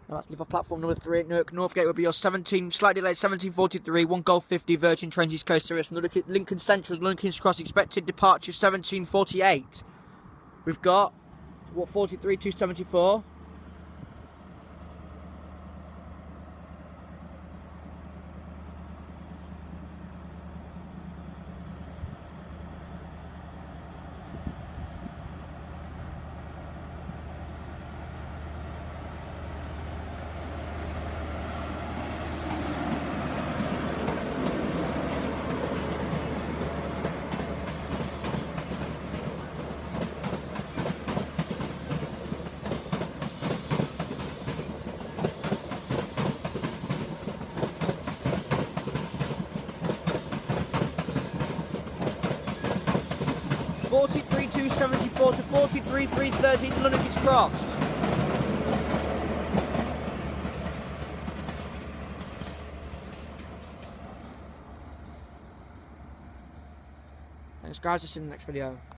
Now let's leave off platform number 3 at Newark. Northgate will be your 17, slightly delayed 1743, 1 Golf 50, Virgin Trains East Coast Service, Lincoln Central, Lincoln's Cross, expected departure 1748. We've got, what, 43, 274. Forty-three 274 to 43 330 to Lincoln's Cross. Thanks guys, I'll see you in the next video.